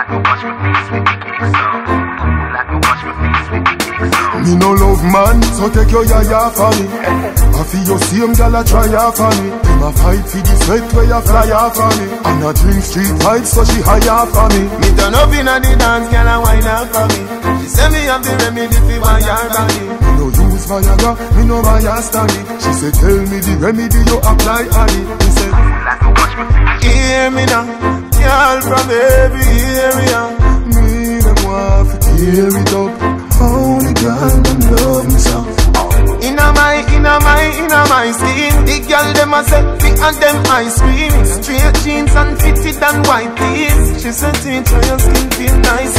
Me no love man, so take your yaya for me. I feel your same gal a try for me. Him a fight for the sweat where you fly for me. And a drink street fight so she higher for me. Me turn up in a the dance, gal a wine up for me. She say me have the remedy for my yard body. Me no use Viagra, me no Maya Stanley. She say tell me the remedy you apply on it. He said, hear me now, girl from every area. me them want to tear it up. Only girl them love me so. Inna my skin, the girl them a say fit and them ice cream. Straight jeans and fitted and white tees. She said teacher your skin feel nice.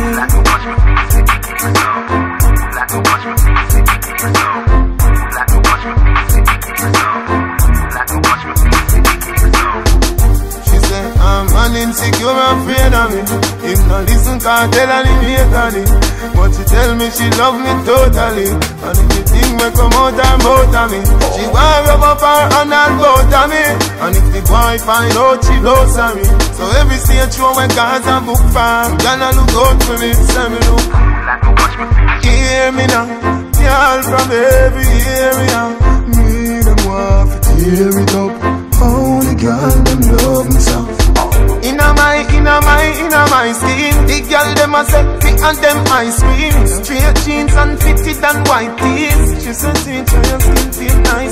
She said I'm an insecure and afraid of me. If not listen can't tell her him hate it. But she tell me she love me totally. And if the thing may come out her mouth of me, she want rub up her hand and both of me. And if the boy find out she blows on me, so every stage show when cars and book farm, gonna look out for me, say me look. Hear me now, girl from every area. Me them want to tear it up. Only girl them love me so. Inna my skin, the girl them a say fit and them ice cream. Straight jeans and fitted and white tees. She said teacher your skin feel nice.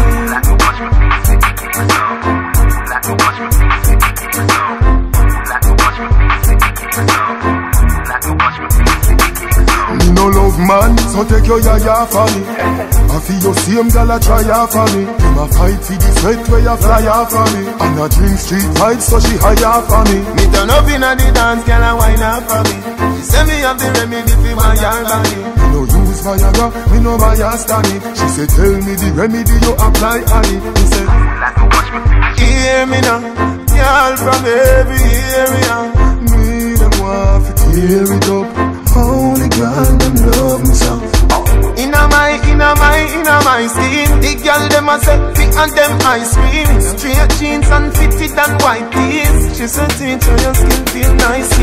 Me no love man, so take your yaya for me. I feel your same gal a try for me. Him a fight for the sweat where you fly for me. And a drink street fight so she higher for me. Me turn up in a the dance, girl a wine up for me. She say me have the remedy for my yard body. Me no use Viagra, me no Maya Stanley. She say tell me the remedy you apply on it. He said, hear me now, girl from every area. me them want to tear it up. Only girl them love me so. Inna my skin, the girl them a say fit and them ice cream. Straight jeans and fitted and white tees. She said teacher your skin feel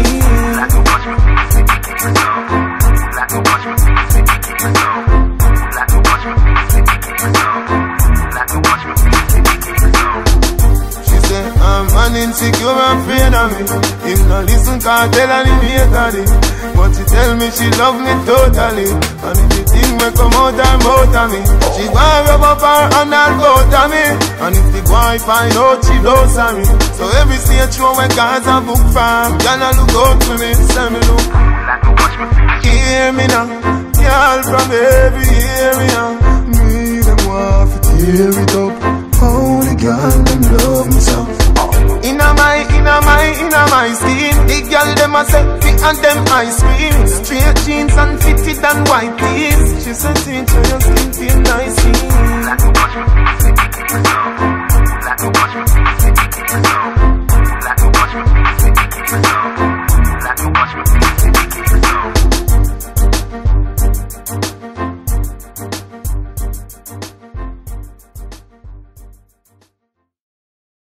She said I'm an insecure and afraid of me. If not listen can't tell her him hate it. But she tell me she love me totally. And if the thing may come out her mouth of me, she want rub up her hand and both of me. And if the boy find out she blows on me, so every stage show when cars and book farm, gonna look out for me, say me look. Hear me now, girl from every area. Me them want to tear it up. Only girl them love me so. Inna my skin, the girl them a say fit and them ice cream. Straight jeans and fitted and white tees. She said teacher your skin feel nice.